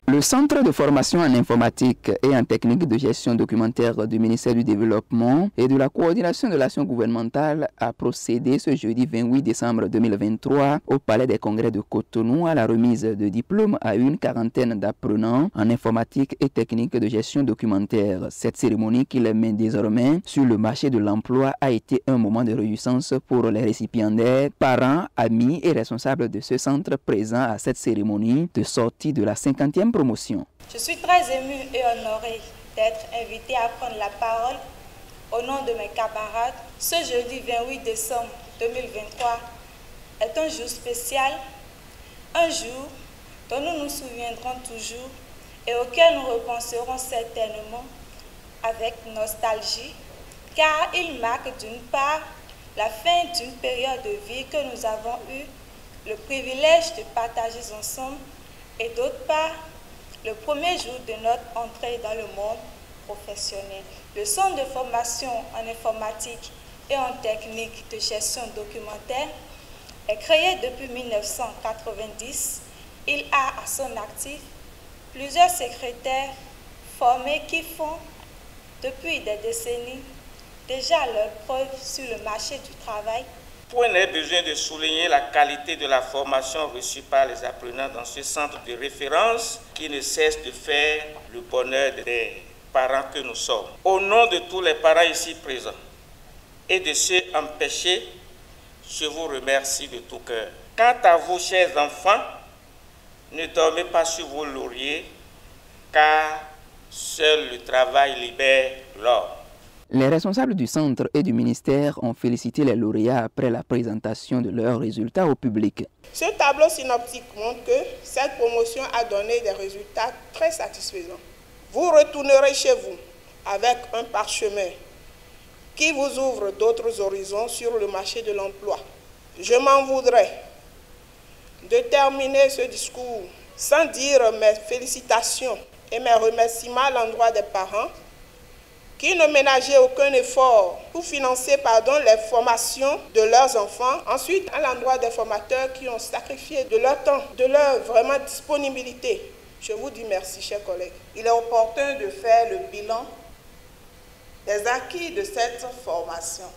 Le Centre de formation en informatique et en technique de gestion documentaire du ministère du Développement et de la coordination de l'action gouvernementale a procédé ce jeudi 28 décembre 2023 au Palais des Congrès de Cotonou à la remise de diplômes à une quarantaine d'apprenants en informatique et technique de gestion documentaire. Cette cérémonie qui les met désormais sur le marché de l'emploi a été un moment de réjouissance pour les récipiendaires, parents, amis et responsables de ce centre présents à cette cérémonie de sortie de la 50e promotion. Je suis très émue et honorée d'être invitée à prendre la parole au nom de mes camarades. Ce jeudi 28 décembre 2023 est un jour spécial, un jour dont nous nous souviendrons toujours et auquel nous repenserons certainement avec nostalgie, car il marque d'une part la fin d'une période de vie que nous avons eu le privilège de partager ensemble et d'autre part, le premier jour de notre entrée dans le monde professionnel. Le Centre de formation en informatique et en technique de gestion documentaire est créé depuis 1990. Il a à son actif plusieurs secrétaires formés qui font depuis des décennies déjà leur preuve sur le marché du travail. Point n'est besoin de souligner la qualité de la formation reçue par les apprenants dans ce centre de référence qui ne cesse de faire le bonheur des parents que nous sommes. Au nom de tous les parents ici présents et de ceux empêchés, je vous remercie de tout cœur. Quant à vous, chers enfants, ne dormez pas sur vos lauriers, car seul le travail libère l'homme. Les responsables du centre et du ministère ont félicité les lauréats après la présentation de leurs résultats au public. Ce tableau synoptique montre que cette promotion a donné des résultats très satisfaisants. Vous retournerez chez vous avec un parchemin qui vous ouvre d'autres horizons sur le marché de l'emploi. Je m'en voudrais de terminer ce discours sans dire mes félicitations et mes remerciements à l'endroit des parents qui ne ménageaient aucun effort pour financer les formations de leurs enfants. Ensuite, à l'endroit des formateurs qui ont sacrifié de leur temps, de leur vraiment disponibilité. Je vous dis merci, chers collègues. Il est opportun de faire le bilan des acquis de cette formation.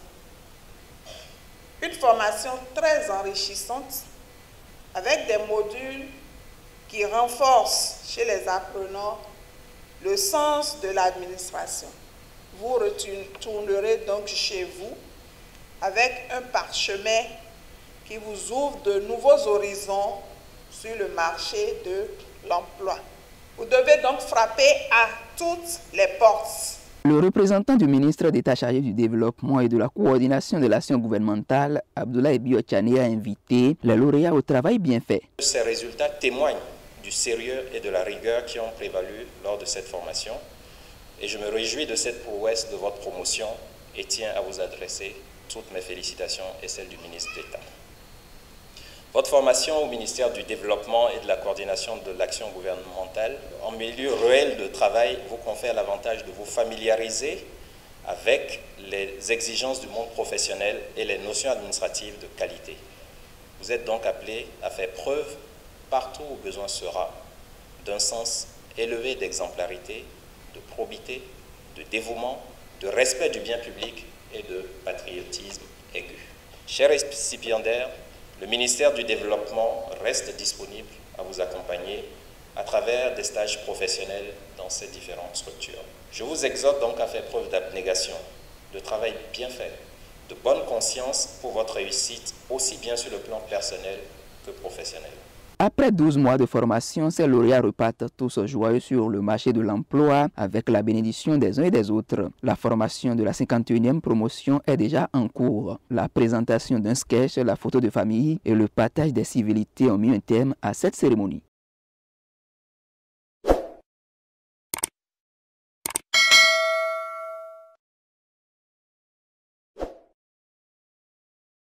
Une formation très enrichissante avec des modules qui renforcent chez les apprenants le sens de l'administration. Vous retournerez donc chez vous avec un parchemin qui vous ouvre de nouveaux horizons sur le marché de l'emploi. Vous devez donc frapper à toutes les portes. Le représentant du ministre d'État chargé du développement et de la coordination de l'action gouvernementale, Abdoulaye Biotchane, a invité les lauréats au travail bien fait. Ces résultats témoignent du sérieux et de la rigueur qui ont prévalu lors de cette formation. Et je me réjouis de cette prouesse de votre promotion et tiens à vous adresser toutes mes félicitations et celles du ministre d'État. Votre formation au ministère du Développement et de la coordination de l'action gouvernementale en milieu réel de travail vous confère l'avantage de vous familiariser avec les exigences du monde professionnel et les notions administratives de qualité. Vous êtes donc appelé à faire preuve, partout où besoin sera, d'un sens élevé d'exemplarité, de probité, de dévouement, de respect du bien public et de patriotisme aigu. Chers récipiendaires, le ministère du Développement reste disponible à vous accompagner à travers des stages professionnels dans ces différentes structures. Je vous exhorte donc à faire preuve d'abnégation, de travail bien fait, de bonne conscience pour votre réussite, aussi bien sur le plan personnel que professionnel. Après 12 mois de formation, ces lauréats repartent tous joyeux sur le marché de l'emploi avec la bénédiction des uns et des autres. La formation de la 51e promotion est déjà en cours. La présentation d'un sketch, la photo de famille et le partage des civilités ont mis un terme à cette cérémonie.